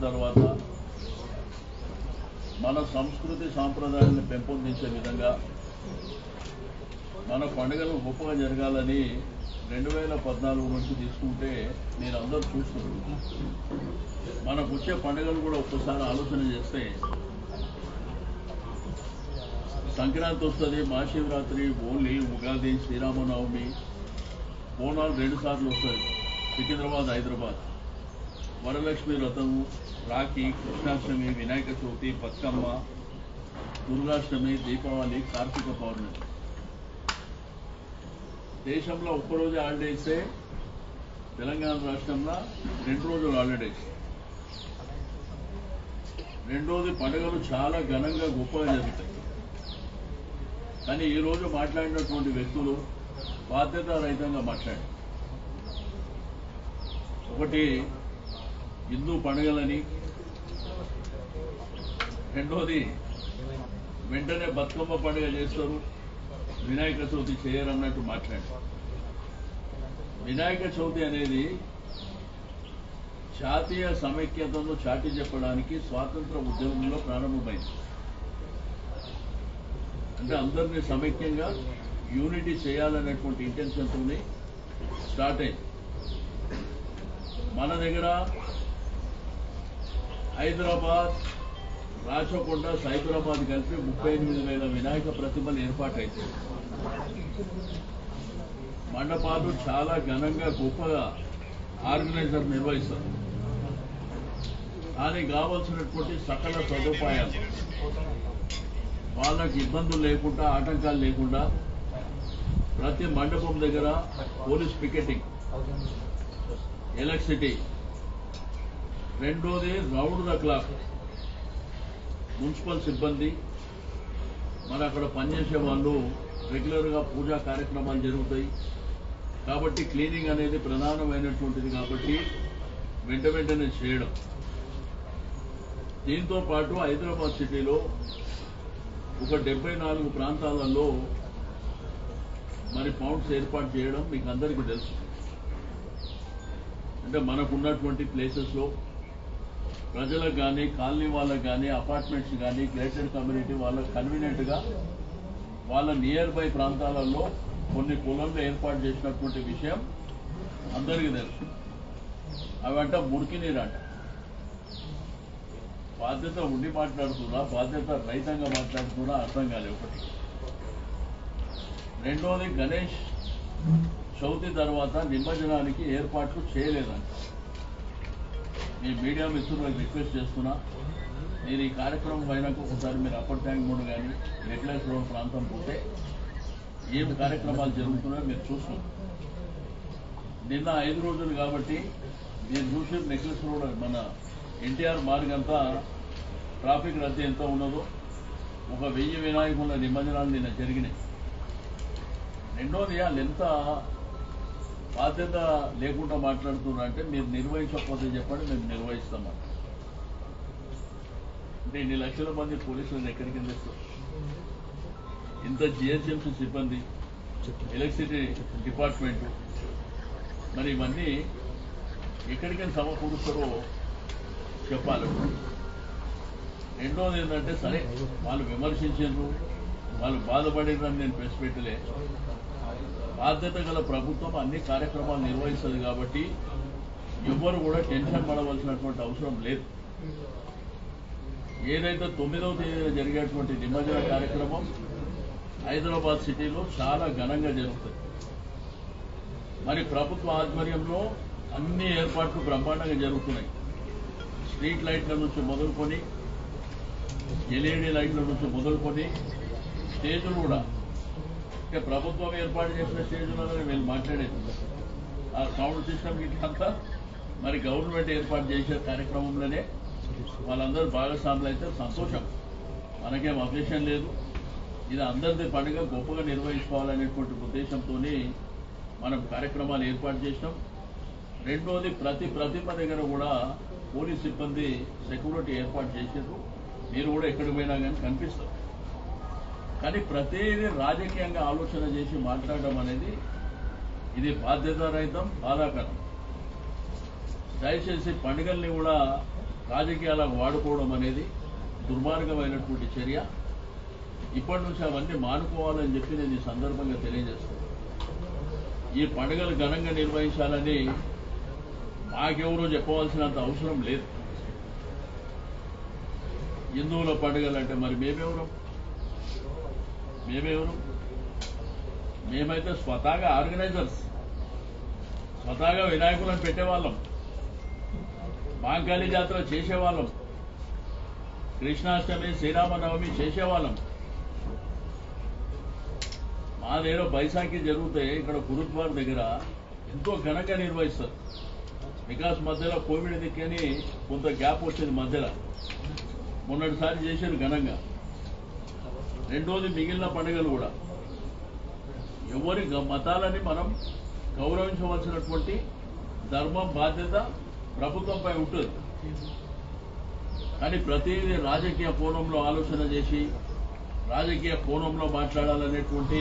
తర్వాత మన సంస్కృతి సాంప్రదాయాలను పెంపొందించే విధంగా మన పండుగలు గొప్పగా జరగాలని 2014 నుంచి తీసుకుంటే మీరు అందరూ చూస్తున్నారు. మనకు వచ్చే పండుగలు కూడా ఒక్కసారి ఆలోచన చేస్తే సంక్రాంతి వస్తుంది, మహాశివరాత్రి, హోలీ, ఉగాది, శ్రీరామనవమి, బోనాలు 2 సార్లు వస్తుంది. సికింద్రాబాద్, హైదరాబాద్, వరలక్ష్మి వ్రతము, రాఖీ, కృష్ణాష్టమి, వినాయక చవితి, బతుకమ్మ, దుర్గాష్టమి, దీపావళి, కార్తీక పౌర్ణమి. దేశంలో ఒక్కరోజు హాలిడేసే తెలంగాణ రాష్ట్రంలో 2 రోజులు హాలిడేస్. రెండోది పండుగలు చాలా ఘనంగా గొప్పగా జరుగుతాయి. కానీ ఈరోజు మాట్లాడినటువంటి వ్యక్తులు బాధ్యతారహితంగా మాట్లాడారు. ఒకటి హిందూ పండుగలని, రెండోది వెంటనే బతుకమ్మ పండుగ చేస్తారు, వినాయక చవితి చేయరన్నట్టు మాట్లాడారు. వినాయక చవితి అనేది జాతీయ సమైక్యతను చాటి చెప్పడానికి స్వాతంత్ర ఉద్యమంలో ప్రారంభమైంది. అంటే అందరినీ సమైక్యంగా యూనిటీ చేయాలనేటువంటి ఇంటెన్షన్తోనే స్టార్ట్ అయింది. మన దగ్గర హైదరాబాద్, రాచకొండ, సైబరాబాద్ కలిపి 38,000 వినాయక ప్రతిమలు ఏర్పాటైతే మండపాలు చాలా ఘనంగా గొప్పగా ఆర్గనైజర్ నిర్వహిస్తారు. దానికి కావాల్సినటువంటి సకల సదుపాయాలు, వాళ్ళకి ఇబ్బందులు లేకుండా, ఆటంకాలు లేకుండా ప్రతి మండపం దగ్గర పోలీస్ పికెటింగ్, ఎలక్ట్రిసిటీ, రెండోది రౌండ్ ద క్లాక్ మున్సిపల్ సిబ్బంది, మరి అక్కడ పనిచేసే వాళ్ళు రెగ్యులర్గా పూజా కార్యక్రమాలు జరుగుతాయి. కాబట్టి క్లీనింగ్ అనేది ప్రధానమైనటువంటిది కాబట్టి వెంటనే చేయడం. దీంతో పాటు హైదరాబాద్ సిటీలో ఒక 74 ప్రాంతాలలో మరి పౌండ్స్ ఏర్పాటు చేయడం మీకు అందరికీ తెలుసు. అంటే మనకున్నటువంటి ప్లేసెస్లో ప్రజలకు కానీ, కాలనీ వాళ్ళకు కానీ, అపార్ట్మెంట్స్ కానీ, గ్రేటెడ్ కమ్యూనిటీ వాళ్ళకు కన్వీనియంట్గా వాళ్ళ నియర్ బై ప్రాంతాలలో కొన్ని పొలంలో ఏర్పాటు చేసినటువంటి విషయం అందరికీ తెలుసు. అవంట మురికి నీరు అంట. బాధ్యత ఉండి మాట్లాడుతున్నా, బాధ్యత రహితంగా మాట్లాడుతున్నా అర్థం కాలేదు. ఒకటి. రెండోది గణేష్ చవితి తర్వాత నిమజ్జనానికి ఏర్పాట్లు చేయలేదంట. మీ మీడియా మిత్రులకు రిక్వెస్ట్ చేస్తున్నా, మీరు ఈ కార్యక్రమం పైన ఒకసారి మీరు అప్పర్ ట్యాంక్ మూడు కానీ నెక్లెస్ రోడ్ ప్రాంతం పోతే ఏం కార్యక్రమాలు జరుగుతున్నాయో మీరు చూసుకోండి. నిన్న 5 రోజులు కాబట్టి నేను చూసి నెక్లెస్ రోడ్ మన ఎన్టీఆర్ మార్గ్ అంతా ట్రాఫిక్ రద్దీ ఎంత ఉన్నదో, 1000 వినాయకుల నిమజ్జనాలు నిన్న జరిగినాయి. రెండోది వాళ్ళు ఎంత బాధ్యత లేకుండా మాట్లాడుతున్నారంటే, మీరు నిర్వహించకపోతే చెప్పండి, మేము నిర్వహిస్తామని. అంటే 2 లక్షల మంది పోలీసులను ఎక్కడికి తెస్తారు? ఇంత జిహెచ్ఎంసీ సిబ్బంది, ఎలక్ట్రిసిటీ డిపార్ట్మెంటు, మరి ఇవన్నీ ఎక్కడికైనా సమకూరుస్తారో చెప్పాలి. రెండోది ఏంటంటే, సరే వాళ్ళు విమర్శించారు, వాళ్ళు బాధపడేదని నేను ప్రెస్ పెట్టలే. బాధ్యత గల ప్రభుత్వం అన్ని కార్యక్రమాలు నిర్వహిస్తుంది కాబట్టి ఎవ్వరు కూడా టెన్షన్ పడవలసినటువంటి అవసరం లేదు. ఏదైతే 9వ తేదీన జరిగేటువంటి నిమజ్జన కార్యక్రమం హైదరాబాద్ సిటీలో చాలా ఘనంగా జరుగుతుంది. మరి ప్రభుత్వ ఆధ్వర్యంలో అన్ని ఏర్పాట్లు బ్రహ్మాండంగా జరుగుతున్నాయి. స్ట్రీట్ లైట్ల నుంచి మొదలుకొని, ఎల్ఈడి లైట్ల నుంచి మొదలుకొని, స్టేజులు కూడా అంటే ప్రభుత్వం ఏర్పాటు చేసిన స్టేజ్లలో వీళ్ళు మాట్లాడేది ఆ సౌండ్ సిస్టమ్ ఇట్లా మరి గవర్నమెంట్ ఏర్పాటు చేసే కార్యక్రమంలోనే వాళ్ళందరూ భాగస్వాములు అయితే సంతోషం. మనకేం అబ్జెక్షన్ లేదు. ఇది అందరిది పండుగ గొప్పగా నిర్వహించుకోవాలనేటువంటి ఉద్దేశంతో మనం కార్యక్రమాలు ఏర్పాటు చేసినాం. రెండోది ప్రతి ప్రతిమ దగ్గర కూడా పోలీస్ సిబ్బంది సెక్యూరిటీ ఏర్పాటు చేసారు. మీరు కూడా ఎక్కడికి పోయినా కానీ కనిపిస్తారు. కానీ ప్రతిదీ రాజకీయంగా ఆలోచన చేసి మాట్లాడడం అనేది ఇది బాధ్యతారహితం, బాధాకరం. దయచేసి పండుగల్ని కూడా రాజకీయాలకు వాడుకోవడం అనేది దుర్మార్గమైనటువంటి చర్య. ఇప్పటి నుంచి అవన్నీ మానుకోవాలని చెప్పి నేను ఈ సందర్భంగా తెలియజేస్తాను. ఈ పండుగలు ఘనంగా నిర్వహించాలని మాకెవరో చెప్పవలసినంత అవసరం లేదు. హిందువుల పండుగలు అంటే మరి మేమెవరం? మేమైతే స్వతహాగా ఆర్గనైజర్స్, స్వతహాగా వినాయకులను పెట్టేవాళ్ళం, మాంకాళి జాతర చేసేవాళ్ళం, కృష్ణాష్టమి శ్రీరామనవమి చేసేవాళ్ళం. మాదేలో బైసాఖి జరిగితే ఇక్కడ గురుద్వార్ దగ్గర ఎంతో ఘనంగా నిర్వహిస్తారు. వికాస్ మధ్యలో కోవిడ్ దిక్కని కొంత గ్యాప్ వచ్చింది మధ్యలో, మొన్నటిసారి చేశారు ఘనంగా. రెండోది మిగిలిన పండుగలు కూడా ఎవరి మతాలని మనం గౌరవించవలసినటువంటి ధర్మం బాధ్యత ప్రభుత్వంపై ఉంటుంది. కానీ ప్రతిదీ రాజకీయ కోణంలో ఆలోచన చేసి రాజకీయ కోణంలో మాట్లాడాలనేటువంటి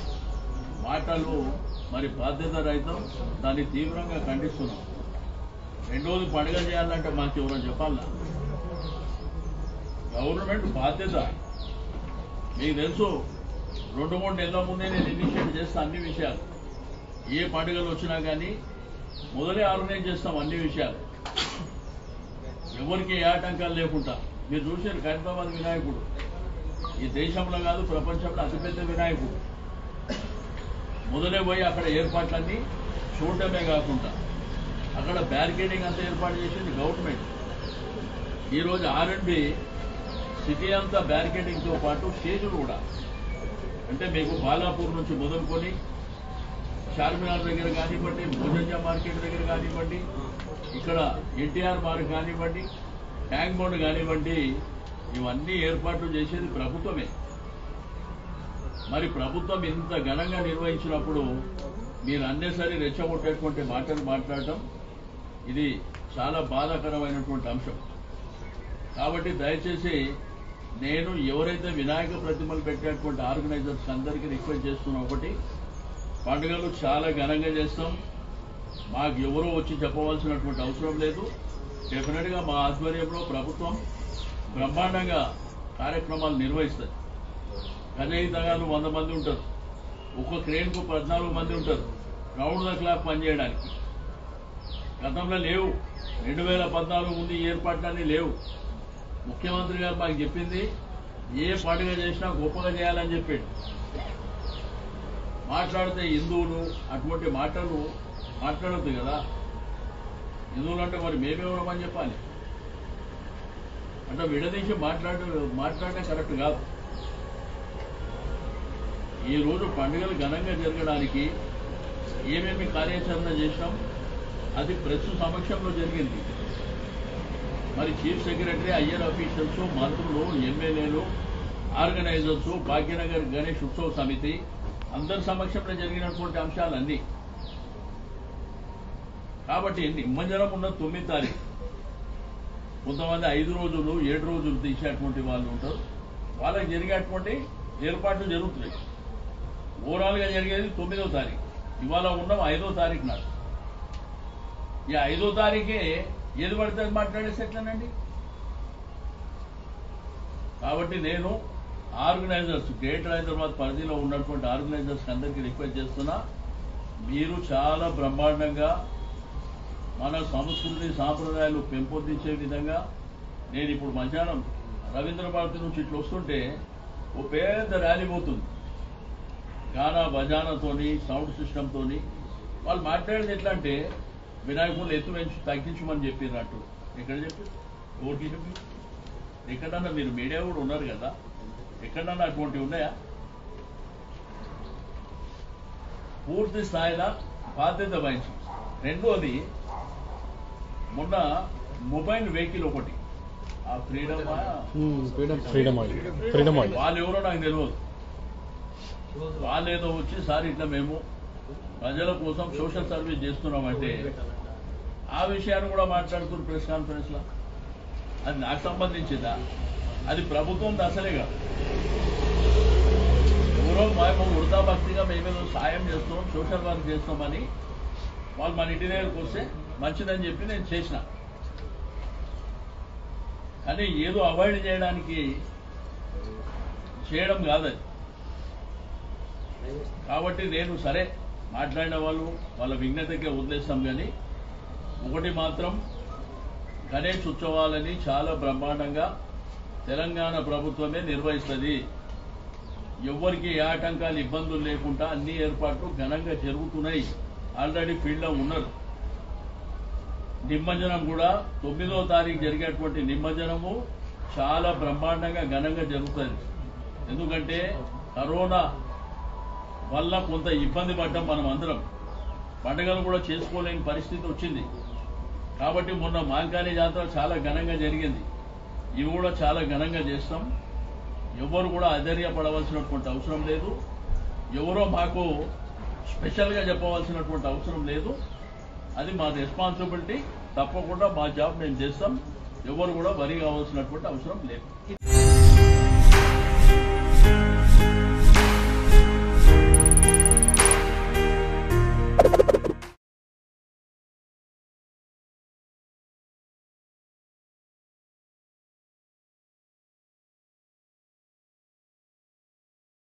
మాటలు మరి బాధ్యత రహితం. దాన్ని తీవ్రంగా ఖండిస్తున్నాం. రెండోది పండుగ చేయాలంటే మాకు ఎవరో చెప్పాలా? గవర్నమెంట్ బాధ్యత మీకు తెలుసు. 2-3 నెలల ముందే నేను ఇనిషియేట్ చేస్తాను అన్ని విషయాలు. ఏ పండుగలు వచ్చినా కానీ మొదలే ఆర్గనైజ్ చేస్తాం అన్ని విషయాలు, ఎవరికి ఏ ఆటంకాలు లేకుండా. మీరు చూసారు ఖైరతాబాద్ వినాయకుడు ఈ దేశంలో కాదు ప్రపంచంలో అతిపెద్ద వినాయకుడు. మొదలే పోయి అక్కడ ఏర్పాట్లన్నీ చూడటమే కాకుండా అక్కడ బ్యారికేడింగ్ అంతా ఏర్పాటు చేసింది గవర్నమెంట్. ఈరోజు R&B సిటీ అంతా బ్యారికేడింగ్తో పాటు స్టేజులు కూడా, అంటే మీకు బాలాపూర్ నుంచి మొదలుకొని చార్మినార్ దగ్గర కానివ్వండి, భోజంజా మార్కెట్ దగ్గర కానివ్వండి, ఇక్కడ NTR మార్క్ కానివ్వండి, ట్యాంక్ బండ్ కానివ్వండి, ఇవన్నీ ఏర్పాట్లు చేసేది ప్రభుత్వమే. మరి ప్రభుత్వం ఇంత ఘనంగా నిర్వహించినప్పుడు మీరు అన్నెసరి రెచ్చగొట్టేటువంటి మాటలు మాట్లాడటం ఇది చాలా బాధాకరమైనటువంటి అంశం. కాబట్టి దయచేసి నేను ఎవరైతే వినాయక ప్రతిమలు పెట్టేటువంటి ఆర్గనైజర్స్ అందరికీ రిక్వెస్ట్ చేస్తున్నా, ఒకటి, పండుగలు చాలా ఘనంగా చేస్తాం. మాకు ఎవరో వచ్చి చెప్పవలసినటువంటి అవసరం లేదు. డెఫినెట్గా మా ఆధ్వర్యంలో ప్రభుత్వం బ్రహ్మాండంగా కార్యక్రమాలు నిర్వహిస్తుంది. గజయితగాళ్ళు 100 మంది ఉంటారు, ఒక్క క్రేన్కు 14 మంది ఉంటారు రౌండ్ ద క్లాక్ పనిచేయడానికి. గతంలో లేవు, 2014 ముందు ఈ ఏర్పాట్లన్నీ లేవు. ముఖ్యమంత్రి గారు మాకు చెప్పింది ఏ పండుగ చేసినా గొప్పగా చేయాలని చెప్పాడు. మాట్లాడితే హిందువులు అటువంటి మాటలు మాట్లాడద్దు కదా. హిందువులు అంటే మరి మేమేమని చెప్పాలి? అంటే విడదీసి మాట్లాడడం కరెక్ట్ కాదు. ఈ రోజు పండుగలు ఘనంగా జరగడానికి ఏమేమి కార్యాచరణ చేసినాం అది ప్రెస్ సమక్షంలో జరిగింది. మరి చీఫ్ సెక్రటరీ, ఐఆర్ అఫీషియల్స్, మంత్రులు, ఎమ్మెల్యేలు, ఆర్గనైజర్స్, భాగ్యనగర్ గణేష్ ఉత్సవ సమితి అందరి సమక్షంలో జరిగినటువంటి అంశాలన్నీ. కాబట్టి నిమజ్జనం ఉన్న 9 తారీఖు, కొంతమంది 5 రోజులు 7 రోజులు తీసేటువంటి వాళ్ళు ఉంటారు. వాళ్ళకి జరిగేటువంటి ఏర్పాట్లు జరుగుతున్నాయి. ఓవరాల్గా జరిగేది 9వ తారీఖు. ఇవాళ ఉన్నాం 5వ తారీఖు నాడు. ఈ 5వ తారీఖే ఏది పడితే అది మాట్లాడేసి ఎట్లనండి? కాబట్టి నేను ఆర్గనైజర్స్, గ్రేటర్ హైదరాబాద్ పరిధిలో ఉన్నటువంటి ఆర్గనైజర్స్ అందరికీ రిక్వెస్ట్ చేస్తున్నా, మీరు చాలా బ్రహ్మాండంగా మన సంస్కృతి సాంప్రదాయాలు పెంపొందించే విధంగా. నేను ఇప్పుడు మధ్యాహ్నం రవీంద్ర భారతి నుంచి ఇట్లా వస్తుంటే ఓ పెద్ద ర్యాలీ పోతుంది, గానా బజానాతోని, సౌండ్ సిస్టమ్తోని. వాళ్ళు మాట్లాడేది ఎట్లా అంటే వినాయకులు ఎత్తు పెంచి తగ్గించమని చెప్పినట్టు. ఎక్కడ చెప్పి ఓటీ చెప్పి ఎక్కడన్నా మీరు మీడియా కూడా ఉన్నారు కదా, ఎక్కడన్నా అటువంటివి ఉన్నాయా? పూర్తి స్థాయిలో బాధ్యత వహించి. రెండోది, మొన్న మొబైల్ వెహికల్ ఒకటి, ఆ ఫ్రీడమ్ వాళ్ళు ఎవరో నాకు తెలియదు. వాళ్ళేదో వచ్చి సార్ ఇట్లా మేము ప్రజల కోసం సోషల్ సర్వీస్ చేస్తున్నామంటే ఆ విషయాన్ని కూడా మాట్లాడుతున్నారు ప్రెస్ కాన్ఫరెన్స్ లో. అది నాకు సంబంధించిందా? అది ప్రభుత్వం అసలే కాదు. ఎవరో మేము వృధా భక్తిగా మేమేదో సాయం చేస్తాం, సోషల్ వర్క్ చేస్తామని వాళ్ళు మన ఇంటి దగ్గరకు వస్తే మంచిదని చెప్పి నేను చేసిన. కానీ ఏదో అవాయిడ్ చేయడానికి చేయడం కాదది. కాబట్టి నేను సరే మాట్లాడిన వాళ్ళు వాళ్ళ విజ్ఞతకే వదిలేస్తాం. కానీ ఒకటి మాత్రం, గణేష్ ఉత్సవాలని చాలా బ్రహ్మాండంగా తెలంగాణ ప్రభుత్వమే నిర్వహిస్తుంది. ఎవరికి ఏ ఆటంకాలు ఇబ్బందులు లేకుండా అన్ని ఏర్పాట్లు ఘనంగా జరుగుతున్నాయి. ఆల్రెడీ ఫీల్డ్లో ఉన్నారు. నిమజ్జనం కూడా 9వ తారీఖు జరిగేటువంటి నిమజ్జనము చాలా బ్రహ్మాండంగా ఘనంగా జరుగుతుంది. ఎందుకంటే కరోనా వల్ల కొంత ఇబ్బంది పడ్డాం మనం అందరం. పండుగలు కూడా చేసుకోలేని పరిస్థితి వచ్చింది. కాబట్టి మొన్న మాంకాళి జాతర చాలా ఘనంగా జరిగింది. ఇవి కూడా చాలా ఘనంగా చేస్తాం. ఎవరు కూడా అధైర్యపడవలసినటువంటి అవసరం లేదు. ఎవరో మాకు స్పెషల్గా చెప్పవలసినటువంటి అవసరం లేదు. అది మా రెస్పాన్సిబిలిటీ. తప్పకుండా మా జాబ్ మేము చేస్తాం. ఎవరు కూడా వరి కావాల్సినటువంటి అవసరం లేదు.